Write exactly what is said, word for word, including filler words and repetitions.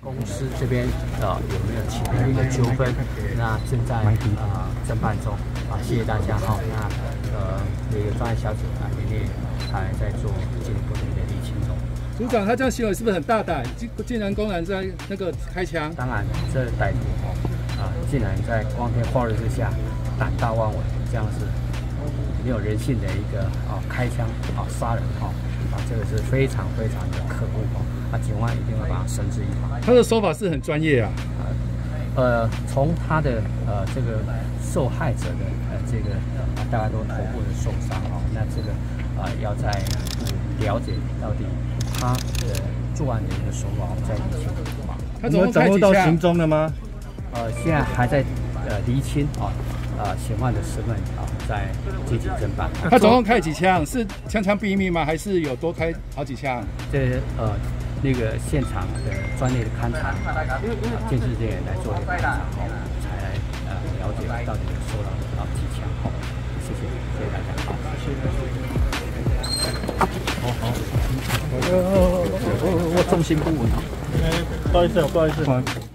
公司这边呃有没有其他的一个纠纷？那正在啊侦办中啊，谢谢大家哈。那呃那个专案小组啊，连连还在做进一步的一个厘清中。 组长，他这样行为是不是很大胆？竟竟然公然在那个开枪？ 当然，这歹徒哦啊，竟然在光天化日之下胆大妄为，这样是没有人性的一个啊开枪啊杀人哈啊，这个是非常非常的可恶哈。啊，警方一定会把他绳之以法。 他的手法是很专业啊。 呃，从他的呃这个受害者的呃这个呃大概都头部的受伤哦，那这个啊、呃、要在了解到底他的作案的一个手法在厘清啊。 他总共掌握到行踪了吗？ 呃，现在还在呃厘清啊。呃，嫌犯的身份啊，在积极侦办。 他总共开几枪？是枪枪毙命吗？还是有多开好几枪？ 这呃，那个现场的专业的勘查，监视人员来做一个勘查后，才来呃了解到底收到多少几枪。好，谢谢，谢谢大家。好，谢谢。好好。我我我重心不稳。 不好意思，不好意思。